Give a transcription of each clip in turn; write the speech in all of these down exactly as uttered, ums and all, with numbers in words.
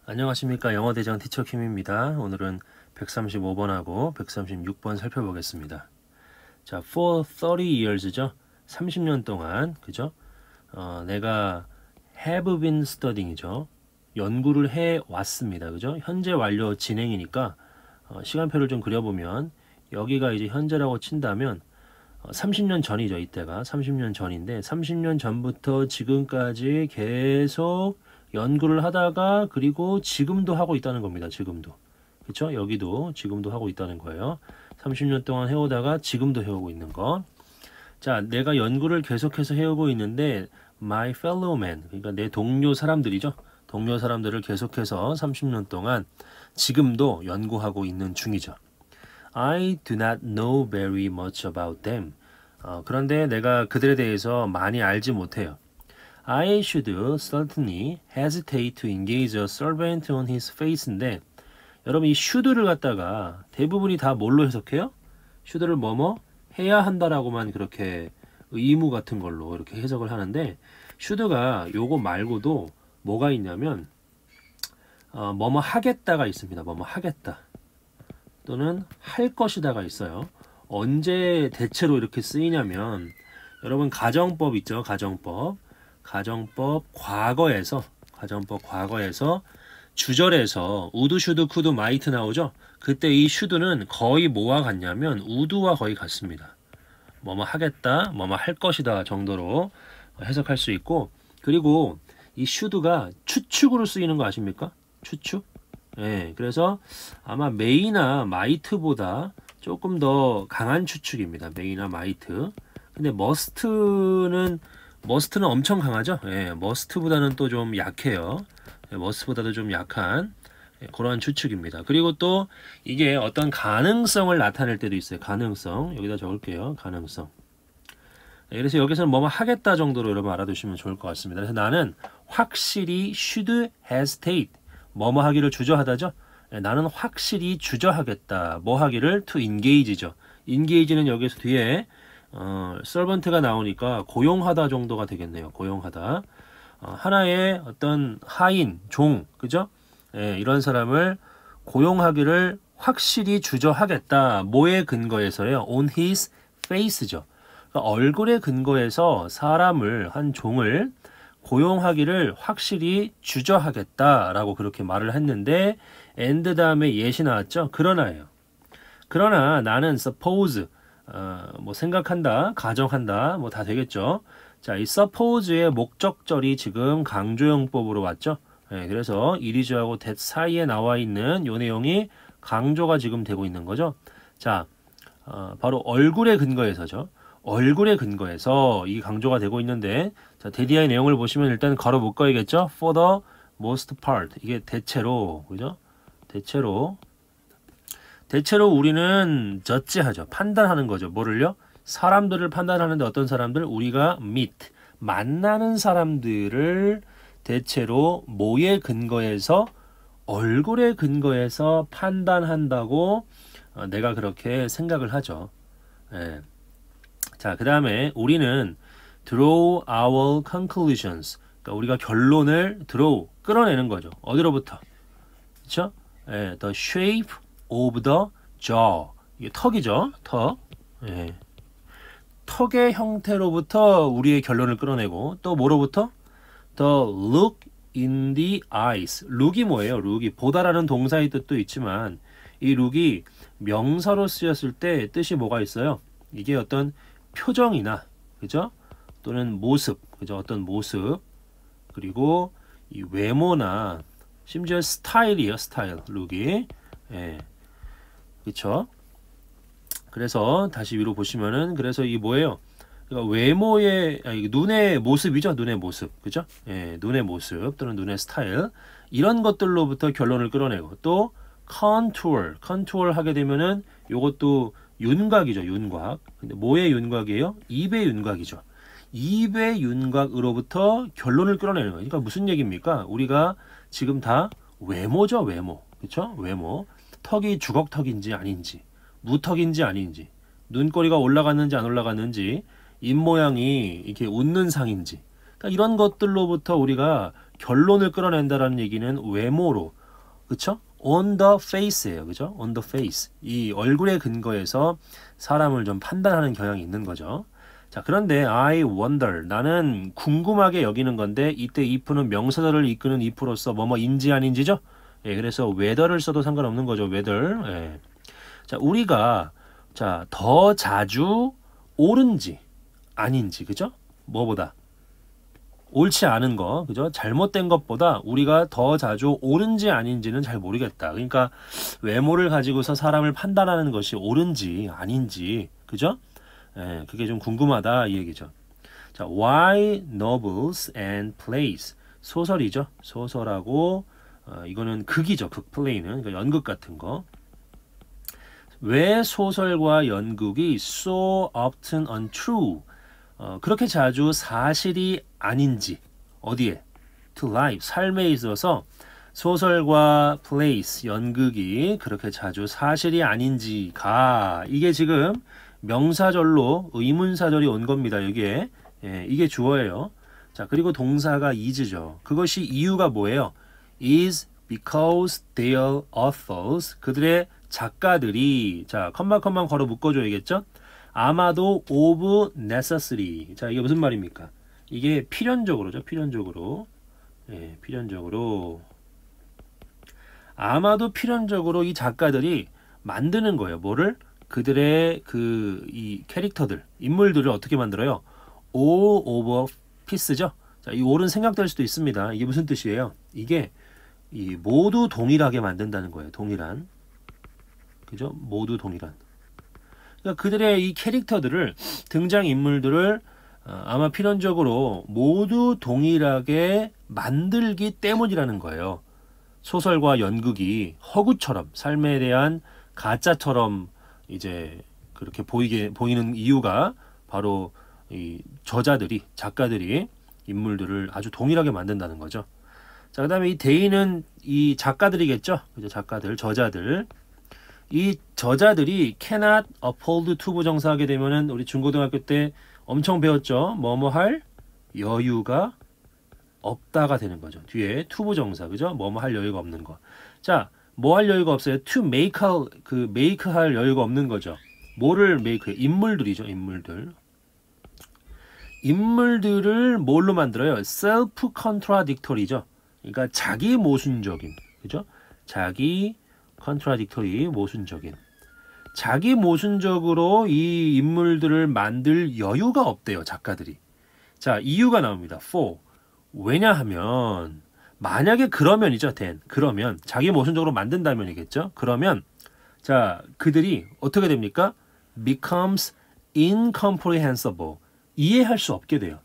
안녕하십니까. 영어대장 티처 킴입니다. 오늘은 백삼십오 번하고 백삼십육 번 살펴보겠습니다. 자, for thirty years죠. 삼십 년 동안, 그죠? 어, 내가 have been studying이죠. 연구를 해 왔습니다. 그죠? 현재 완료 진행이니까 어, 시간표를 좀 그려보면 여기가 이제 현재라고 친다면 어, 삼십 년 전이죠. 이때가 삼십 년 전인데 삼십 년 전부터 지금까지 계속 연구를 하다가 그리고 지금도 하고 있다는 겁니다. 지금도. 그렇죠? 여기도 지금도 하고 있다는 거예요. 삼십 년 동안 해오다가 지금도 해오고 있는 거. 자, 내가 연구를 계속해서 해오고 있는데 my fellow man, 그러니까 내 동료 사람들이죠. 동료 사람들을 계속해서 삼십 년 동안 지금도 연구하고 있는 중이죠. I do not know very much about them. 어, 그런데 내가 그들에 대해서 많이 알지 못해요. I should certainly hesitate to engage a servant on his face인데 여러분 이 should를 갖다가 대부분이 다 뭘로 해석해요? should를 뭐뭐 해야 한다라고만 그렇게 의무 같은 걸로 이렇게 해석을 하는데 should가 요거 말고도 뭐가 있냐면 어, 뭐뭐 하겠다가 있습니다. 뭐뭐 하겠다 또는 할 것이다가 있어요. 언제 대체로 이렇게 쓰이냐면 여러분 가정법 있죠. 가정법 가정법 과거에서 가정법 과거에서 주절에서 우드, 슈드, 쿠드, 마이트 나오죠. 그때 이 슈드는 거의 뭐와 같냐면 우드와 거의 같습니다. 뭐뭐 하겠다, 뭐뭐 할 것이다 정도로 해석할 수 있고 그리고 이 슈드가 추측으로 쓰이는 거 아십니까? 추측? 예, 그래서 아마 메이나 마이트보다 조금 더 강한 추측입니다. 메이나 마이트. 근데 머스트는 머스트는 엄청 강하죠. 예, 머스트보다는 또 좀 약해요. 예, 머스트보다도 좀 약한 예, 그러한 추측입니다. 그리고 또 이게 어떤 가능성을 나타낼 때도 있어요. 가능성. 여기다 적을게요. 가능성. 예, 그래서 여기서는 뭐뭐 하겠다 정도로 여러분 알아두시면 좋을 것 같습니다. 그래서 나는 확실히 should hesitate. 뭐뭐 하기를 주저하다죠. 예, 나는 확실히 주저하겠다. 뭐 하기를 to engage죠. engage는 여기서 뒤에 어, servant가 나오니까 고용하다 정도가 되겠네요. 고용하다. 어, 하나의 어떤 하인, 종, 그죠? 예, 이런 사람을 고용하기를 확실히 주저하겠다. 뭐에 근거해서요? On his face죠. 그러니까 얼굴에 근거해서 사람을, 한 종을 고용하기를 확실히 주저하겠다라고 그렇게 말을 했는데 and 다음에 yes이 나왔죠? 그러나예요. 그러나 나는 suppose 어, 뭐 생각한다, 가정한다, 뭐 다 되겠죠. 자, 이 suppose의 목적절이 지금 강조용법으로 왔죠. 네, 그래서 이리즈하고 that 사이에 나와 있는 요 내용이 강조가 지금 되고 있는 거죠. 자, 어, 바로 얼굴에 근거해서죠. 얼굴에 근거해서 이 강조가 되고 있는데, 자, 데디아의 내용을 보시면 일단 가로 묶어야겠죠. For the most part 이게 대체로, 그죠? 대체로. 대체로 우리는 저지하죠. 판단하는 거죠. 뭐를요? 사람들을 판단하는데 어떤 사람들? 우리가 meet, 만나는 사람들을 대체로 뭐에 근거해서 얼굴에 근거해서 판단한다고 어, 내가 그렇게 생각을 하죠. 예. 자, 그 다음에 우리는 draw our conclusions. 그러니까 우리가 결론을 draw, 끌어내는 거죠. 어디로부터? 그렇죠? 예, the shape of the jaw. 이게 턱이죠. 턱. 예. 턱의 형태로부터 우리의 결론을 끌어내고 또 뭐로부터? The look in the eyes. look이 뭐예요? look이 보다라는 동사의 뜻도 있지만 이 look이 명사로 쓰였을 때 뜻이 뭐가 있어요? 이게 어떤 표정이나 그죠? 또는 모습. 그죠? 어떤 모습. 그리고 이 외모나 심지어 스타일이에요. 스타일. look이. 예. 그쵸? 그래서 다시 위로 보시면은 그래서 이 뭐예요? 그러니까 외모의 아니, 눈의 모습이죠. 눈의 모습. 그죠? 예, 눈의 모습 또는 눈의 스타일 이런 것들로부터 결론을 끌어내고 또 contour, contour 하게 되면은 요것도 윤곽이죠. 윤곽. 근데 뭐의 윤곽이에요? 입의 윤곽이죠. 입의 윤곽으로부터 결론을 끌어내는 거예요. 그러니까 무슨 얘기입니까? 우리가 지금 다 외모죠. 외모. 그쵸? 외모. 턱이 주걱턱인지 아닌지 무턱인지 아닌지 눈꼬리가 올라갔는지 안 올라갔는지 입모양이 이렇게 웃는 상인지 그러니까 이런 것들로부터 우리가 결론을 끌어낸다라는 얘기는 외모로, 그쵸? on the face예요, 그죠? on the face. 이 얼굴의 근거에서 사람을 좀 판단하는 경향이 있는 거죠. 자, 그런데 I wonder, 나는 궁금하게 여기는 건데 이때 if는 명사절을 이끄는 if로서 뭐뭐인지 아닌지죠? 예, 그래서 whether를 써도 상관없는 거죠. whether. 예. 자, 우리가 자, 더 자주 옳은지 아닌지, 그죠? 뭐보다 옳지 않은 거, 그죠? 잘못된 것보다 우리가 더 자주 옳은지 아닌지는 잘 모르겠다. 그러니까 외모를 가지고서 사람을 판단하는 것이 옳은지 아닌지, 그죠? 예, 그게 좀 궁금하다 이 얘기죠. 자, why novels and plays, 소설이죠. 소설하고 어, 이거는 극이죠. 극 플레이는 그러니까 연극 같은 거. 왜 소설과 연극이 so often untrue, 어, 그렇게 자주 사실이 아닌지, 어디에? to life, 삶에 있어서 소설과 plays, 연극이 그렇게 자주 사실이 아닌지가, 이게 지금 명사절로 의문사절이 온 겁니다. 여기에. 예, 이게 주어예요. 자, 그리고 동사가 is죠. 그것이 이유가 뭐예요? is because their authors, 그들의 작가들이, 자, 컴마 컴마 걸어 묶어줘야겠죠? 아마도 of necessary. 자, 이게 무슨 말입니까? 이게 필연적으로죠. 필연적으로. 예, 필연적으로. 아마도 필연적으로 이 작가들이 만드는 거예요. 뭐를? 그들의 그 이 캐릭터들, 인물들을 어떻게 만들어요? all over piece죠. 자, 이 all은 생각될 수도 있습니다. 이게 무슨 뜻이에요? 이게 이 모두 동일하게 만든다는 거예요. 동일한. 그죠? 모두 동일한. 그러니까 그들의 이 캐릭터들을, 등장 인물들을 어, 아마 필연적으로 모두 동일하게 만들기 때문이라는 거예요. 소설과 연극이 허구처럼, 삶에 대한 가짜처럼 이제 그렇게 보이게 보이는 이유가 바로 이 저자들이, 작가들이 인물들을 아주 동일하게 만든다는 거죠. 자, 그다음에 이 대인은 이 작가들이겠죠. 그죠? 작가들, 저자들. 이 저자들이 cannot uphold to 부정사하게 되면은 우리 중고등학교 때 엄청 배웠죠. 뭐뭐 할 여유가 없다가 되는 거죠. 뒤에 to 부정사, 그죠? 뭐뭐 할 여유가 없는 거. 자, 뭐 할 여유가 없어요? to make 할, 그 make 할 여유가 없는 거죠. 뭐를 make? 인물들이죠. 인물들. 인물들을 뭘로 만들어요? self contradictory죠. 그러니까 자기 모순적인, 그죠? 자기 contradictory, 모순적인. 자기 모순적으로 이 인물들을 만들 여유가 없대요, 작가들이. 자, 이유가 나옵니다. for. 왜냐하면 만약에 그러면이죠, then. 그러면 자기 모순적으로 만든다면이겠죠. 그러면 자, 그들이 어떻게 됩니까? becomes incomprehensible. 이해할 수 없게 돼요.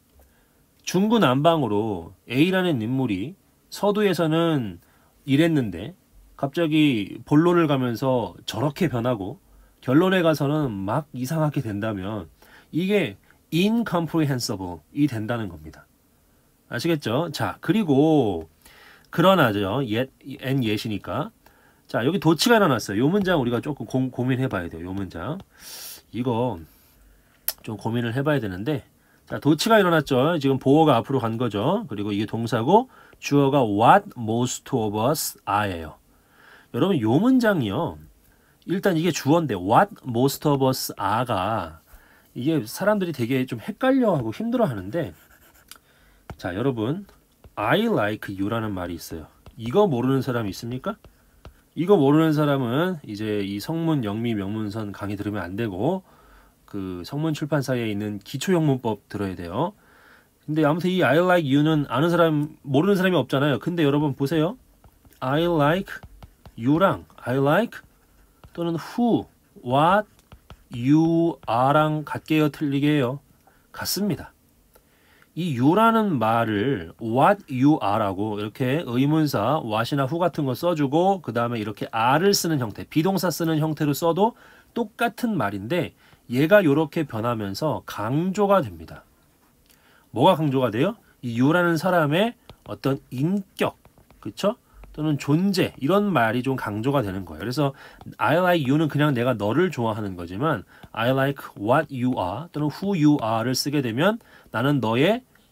중구난방으로 A라는 인물이 서두에서는 이랬는데 갑자기 본론을 가면서 저렇게 변하고 결론에 가서는 막 이상하게 된다면 이게 incomprehensible이 된다는 겁니다. 아시겠죠? 자, 그리고 그러나죠. 옛, and yet이니까. 자, 여기 도치가 일어났어요. 요 문장 우리가 조금 고, 고민해 봐야 돼요. 요 문장. 이거 좀 고민을 해봐야 되는데, 자, 도치가 일어났죠. 지금 보어가 앞으로 간 거죠. 그리고 이게 동사고 주어가 what most of us are예요. 여러분, 요 문장이요. 일단 이게 주어인데 what most of us are가 이게 사람들이 되게 좀 헷갈려하고 힘들어하는데, 자, 여러분, I like you라는 말이 있어요. 이거 모르는 사람이 있습니까? 이거 모르는 사람은 이제 이 성문 영미 명문선 강의 들으면 안 되고 그 성문 출판사에 있는 기초영문법 들어야 돼요. 근데 아무튼 이 I like you는 아는 사람, 모르는 사람이 없잖아요. 근데 여러분 보세요. I like you랑 I like 또는 who, what, you are랑 같게요, 틀리게요? 같습니다. 이 you라는 말을 what you are라고 이렇게 의문사 what이나 who 같은 거 써주고 그 다음에 이렇게 are를 쓰는 형태, 비동사 쓰는 형태로 써도 똑같은 말인데 얘가 이렇게 변하면서 강조가 됩니다. 뭐가 강조가 돼요? 이 you라는 사람의 어떤 인격, 그쵸? 또는 존재, 이런 말이 좀 강조가 되는 거예요. 그래서 I like you는 그냥 내가 너를 좋아하는 거지만 I like what you are 또는 who you are를 쓰게 되면 나는 너의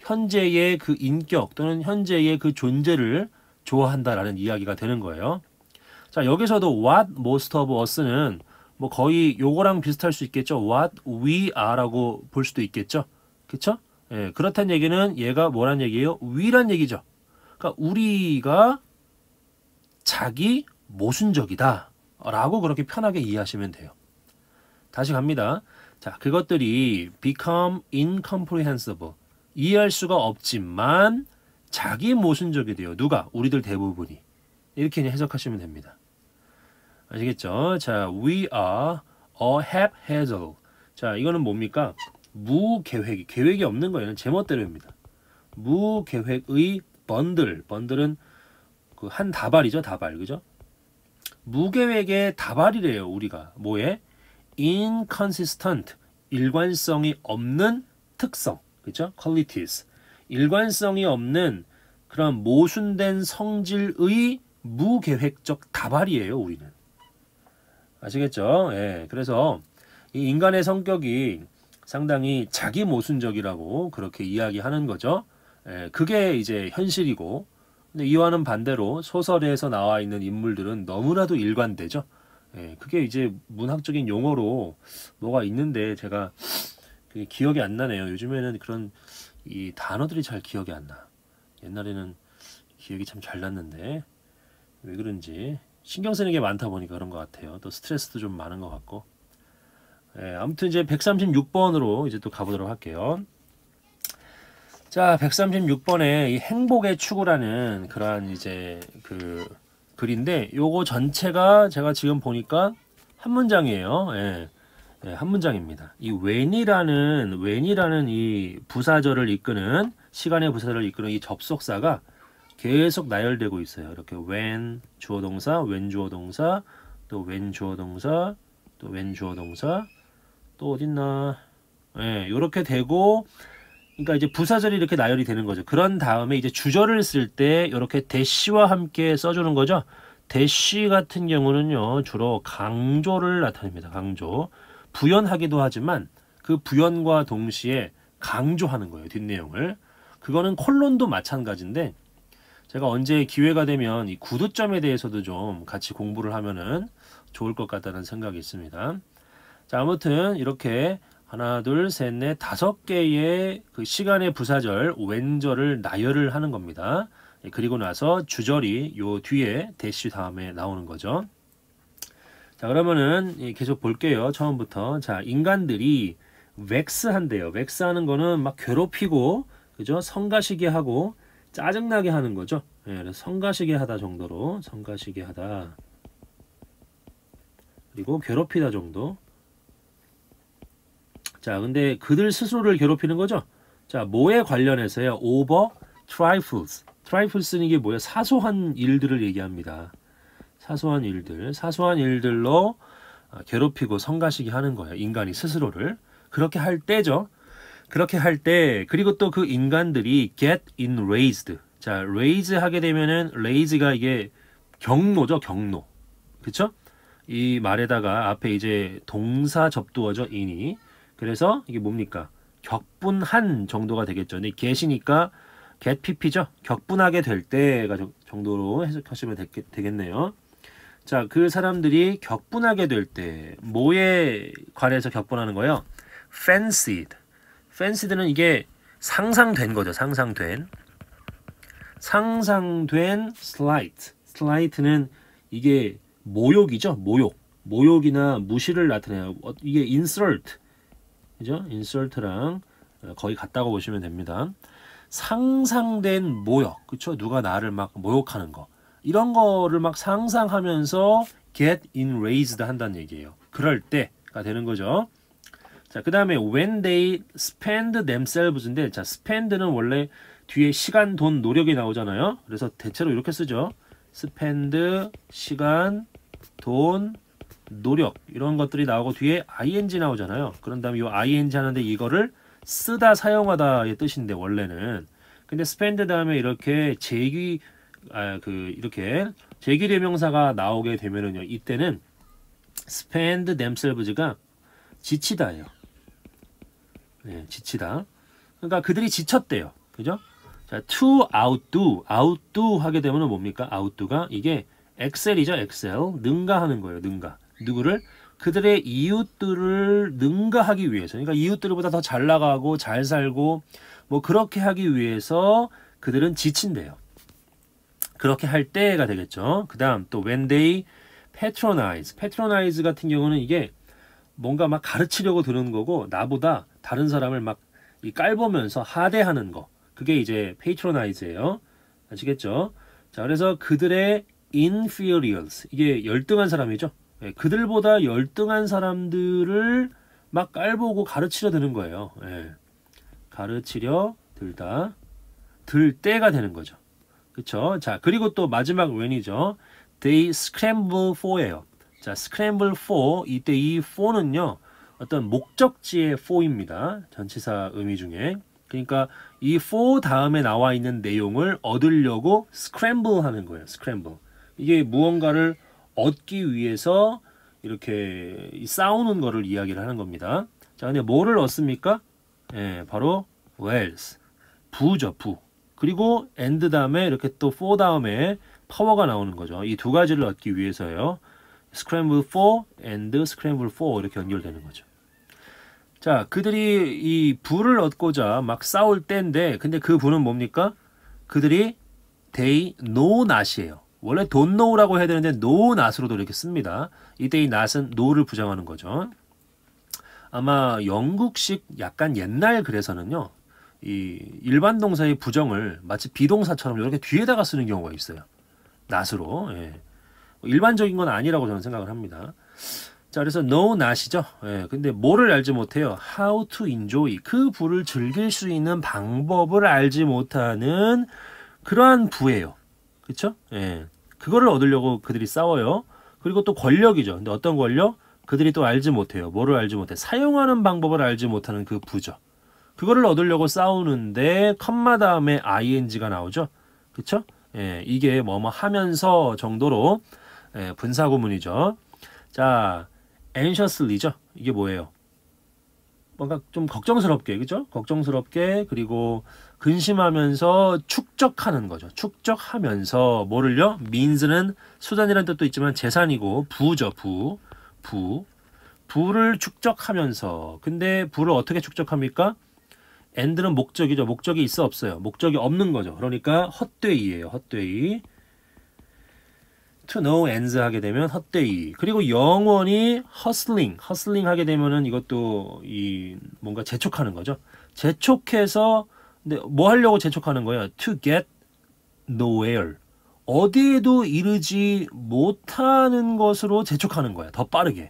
현재의 그 인격 또는 현재의 그 존재를 좋아한다라는 이야기가 되는 거예요. 자, 여기서도 what most of us는 뭐 거의 요거랑 비슷할 수 있겠죠. what we are라고 볼 수도 있겠죠. 그쵸? 예, 그렇다는 얘기는 얘가 뭐란 얘기예요? we란 얘기죠. 그러니까 우리가 자기 모순적이다 라고 그렇게 편하게 이해하시면 돼요. 다시 갑니다. 자, 그것들이 become incomprehensible, 이해할 수가 없지만 자기 모순적이 돼요. 누가? 우리들 대부분이. 이렇게 해석하시면 됩니다. 아시겠죠? 자, we are a haphazard. 자, 이거는 뭡니까? 무계획이, 계획이 없는 거예요. 제멋대로입니다. 무계획의 번들, 번들은 그 한 다발이죠, 다발, 그죠? 무계획의 다발이래요, 우리가. 뭐에? inconsistent, 일관성이 없는 특성, 그죠? qualities, 일관성이 없는 그런 모순된 성질의 무계획적 다발이에요, 우리는. 아시겠죠? 예, 그래서 이 인간의 성격이 상당히 자기 모순적이라고 그렇게 이야기하는 거죠. 예, 그게 이제 현실이고, 근데 이와는 반대로 소설에서 나와 있는 인물들은 너무나도 일관되죠. 예, 그게 이제 문학적인 용어로 뭐가 있는데 제가 그게 기억이 안 나네요. 요즘에는 그런 이 단어들이 잘 기억이 안 나. 옛날에는 기억이 참 잘 났는데 왜 그런지 신경 쓰는 게 많다 보니까 그런 것 같아요. 또 스트레스도 좀 많은 것 같고. 예, 아무튼 이제 백삼십육 번으로 이제 또 가보도록 할게요. 자, 백삼십육 번에 이 행복의 추구라는 그러한 이제 그 글인데 요거 전체가 제가 지금 보니까 한 문장이에요. 예, 예, 한 문장입니다. 이 when이라는 when이라는 이 부사절을 이끄는 시간의 부사절을 이끄는 이 접속사가 계속 나열되고 있어요. 이렇게 when 주어 동사, when 주어 동사, 또 when 주어 동사, 또 when 주어 동사, 또 어딨나? 예, 요렇게 되고, 그러니까 이제 부사절이 이렇게 나열이 되는 거죠. 그런 다음에 이제 주절을 쓸 때 이렇게 대시와 함께 써주는 거죠. 대시 같은 경우는요, 주로 강조를 나타냅니다. 강조. 부연하기도 하지만 그 부연과 동시에 강조하는 거예요. 뒷내용을. 그거는 콜론도 마찬가지인데, 제가 언제 기회가 되면 이 구두점에 대해서도 좀 같이 공부를 하면은 좋을 것 같다는 생각이 있습니다. 자, 아무튼 이렇게 하나, 둘, 셋, 넷, 다섯 개의 그 시간의 부사절, 웬절을 나열을 하는 겁니다. 그리고 나서 주절이 요 뒤에 대시 다음에 나오는 거죠. 자, 그러면은 계속 볼게요. 처음부터. 자, 인간들이 웩스한대요. 웩스하는 거는 막 괴롭히고, 그죠? 성가시게 하고 짜증나게 하는 거죠. 예, 그래서 성가시게 하다 정도로 성가시게 하다. 그리고 괴롭히다 정도. 자, 근데 그들 스스로를 괴롭히는 거죠. 자, 뭐에 관련해서요? over trifles. trifles는 이게 뭐예요? 사소한 일들을 얘기합니다. 사소한 일들. 사소한 일들로 괴롭히고 성가시게 하는 거예요. 인간이 스스로를. 그렇게 할 때죠. 그렇게 할 때, 그리고 또 그 인간들이 get enraged. 자, raise 하게 되면은 raise가 이게 경노죠, 경노. 그쵸? 이 말에다가 앞에 이제 동사 접두어죠, in이. 그래서 이게 뭡니까? 격분한 정도가 되겠죠. 근데 get이니까 get pp죠. 격분하게 될 때가 정도로 해석하시면 되겠, 되겠네요. 자, 그 사람들이 격분하게 될 때 뭐에 관해서 격분하는 거예요? fancied. fancied는 이게 상상된 거죠. 상상된. 상상된 slight. slight는 이게 모욕이죠. 모욕. 모욕이나 무시를 나타내요. 이게 insult. 그죠? insult랑 거의 같다고 보시면 됩니다. 상상된 모욕. 그쵸? 누가 나를 막 모욕하는 거. 이런 거를 막 상상하면서 get enraged 한다는 얘기예요. 그럴 때가 되는 거죠. 자, 그 다음에 when they spend themselves인데, 자, spend는 원래 뒤에 시간, 돈, 노력이 나오잖아요. 그래서 대체로 이렇게 쓰죠. spend, 시간, 돈, 노력 이런 것들이 나오고 뒤에 ing 나오잖아요. 그런 다음에 이 ing 하는데 이거를 쓰다, 사용하다의 뜻인데 원래는. 근데 spend 다음에 이렇게 제기, 아, 그 이렇게 제기대명사가 나오게 되면은요, 이때는 spend themselves가 지치다예요. 네, 지치다. 그러니까 그들이 지쳤대요. 그죠? 자, to outdo, outdo 하게 되면 뭡니까? outdo가 이게 엑셀이죠, 엑셀. 능가하는 거예요, 능가. 누구를? 그들의 이웃들을 능가하기 위해서. 그러니까 이웃들보다 더 잘 나가고 잘 살고 뭐 그렇게 하기 위해서 그들은 지친대요. 그렇게 할 때가 되겠죠. 그 다음 또 when they patronize. patronize 같은 경우는 이게 뭔가 막 가르치려고 드는 거고 나보다 다른 사람을 막 이 깔보면서 하대하는 거. 그게 이제 patronize예요. 아시겠죠? 자, 그래서 그들의 inferiors. 이게 열등한 사람이죠. 예, 그들보다 열등한 사람들을 막 깔보고 가르치려 드는 거예요. 예, 가르치려 들다. 들 때가 되는 거죠. 그쵸? 자, 그리고 또 마지막 when이죠. They scramble for예요. 자, scramble for. 이때 이 for는요. 어떤 목적지의 for입니다. 전치사 의미 중에. 그러니까 이 for 다음에 나와 있는 내용을 얻으려고 scramble 하는 거예요. scramble. 이게 무언가를 얻기 위해서 이렇게 싸우는 거를 이야기를 하는 겁니다. 자, 근데 뭐를 얻습니까? 예, 바로 wells. 부죠, 부. 그리고 and 다음에 이렇게 또 for 다음에 파워가 나오는 거죠. 이 두 가지를 얻기 위해서요. scramble for and scramble for 이렇게 연결되는 거죠. 자, 그들이 이 부를 얻고자 막 싸울 때인데 근데 그 부는 뭡니까? 그들이 they know not이에요. 원래 don't know라고 해야 되는데 know not으로도 이렇게 씁니다. 이때 이 not은 know를 부정하는 거죠. 아마 영국식 약간 옛날 글에서는요. 이 일반 동사의 부정을 마치 비동사처럼 이렇게 뒤에다가 쓰는 경우가 있어요. not으로. 예. 일반적인 건 아니라고 저는 생각을 합니다. 자, 그래서 know not이죠. 예, 근데 뭐를 알지 못해요? how to enjoy. 그 부를 즐길 수 있는 방법을 알지 못하는 그러한 부예요. 그쵸? 예. 그거를 얻으려고 그들이 싸워요. 그리고 또 권력이죠. 근데 어떤 권력? 그들이 또 알지 못해요. 뭐를 알지 못해? 사용하는 방법을 알지 못하는 그 부죠. 그거를 얻으려고 싸우는데 컴마 다음에 ing가 나오죠. 그쵸? 예, 이게 뭐뭐 하면서 정도로 예, 분사구문이죠. 자, anxiously죠. 이게 뭐예요? 뭔가 좀 걱정스럽게, 그죠? 걱정스럽게 그리고 근심하면서 축적하는 거죠. 축적하면서 뭐를요? means는 수단이라는 뜻도 있지만 재산이고 부죠. 부, 부, 부를 축적하면서. 근데 부를 어떻게 축적합니까? and는 목적이죠. 목적이 있어 없어요? 목적이 없는 거죠. 그러니까 헛되이예요. 헛되이. to no ends 하게 되면 헛되이. 그리고 영원히 hustling, hustling 하게 되면은 이것도 이 뭔가 재촉하는 거죠. 재촉해서 근데 뭐 하려고 재촉하는 거예요? to get nowhere. 어디에도 이르지 못하는 것으로 재촉하는 거야. 더 빠르게.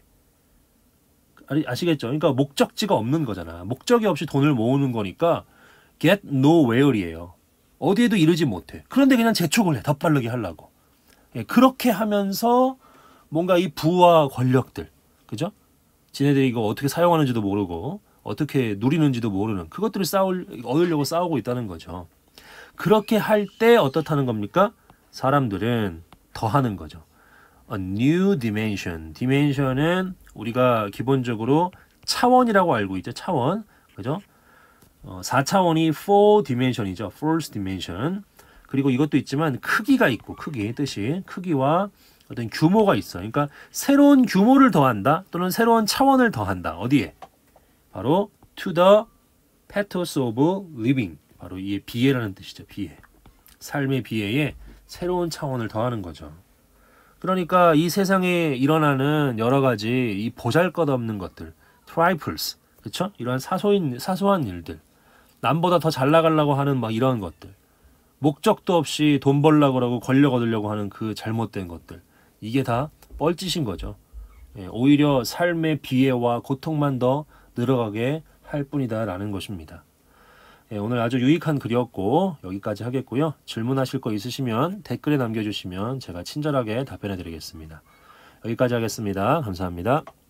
아시겠죠? 그러니까 목적지가 없는 거잖아. 목적이 없이 돈을 모으는 거니까 get nowhere이에요. 어디에도 이르지 못해. 그런데 그냥 재촉을 해. 더 빠르게 하려고. 예, 그렇게 하면서 뭔가 이 부와 권력들, 그죠? 지네들이 이거 어떻게 사용하는지도 모르고 어떻게 누리는지도 모르는 그것들을 싸울, 얻으려고 싸우고 있다는 거죠. 그렇게 할 때 어떻다는 겁니까? 사람들은 더 하는 거죠. A new dimension. dimension은 우리가 기본적으로 차원이라고 알고 있죠. 차원. 그죠? 어, 사 차원이 four dimension이죠. fourth dimension. 그리고 이것도 있지만 크기가 있고 크기 뜻이 크기와 어떤 규모가 있어. 그러니까 새로운 규모를 더한다 또는 새로운 차원을 더한다. 어디에? 바로 to the pathos of living. 바로 이게 비애라는 뜻이죠. 비애. 삶의 비애에 새로운 차원을 더하는 거죠. 그러니까 이 세상에 일어나는 여러 가지 이 보잘것없는 것들, trifles, 그렇죠? 이러한 사소인 사소한 일들, 남보다 더 잘 나가려고 하는 막 이런 것들. 목적도 없이 돈 벌려고 하고 권력 얻으려고 하는 그 잘못된 것들. 이게 다 뻘짓인 거죠. 예, 오히려 삶의 비애와 고통만 더 늘어가게 할 뿐이다 라는 것입니다. 예, 오늘 아주 유익한 글이었고 여기까지 하겠고요. 질문하실 거 있으시면 댓글에 남겨주시면 제가 친절하게 답변해 드리겠습니다. 여기까지 하겠습니다. 감사합니다.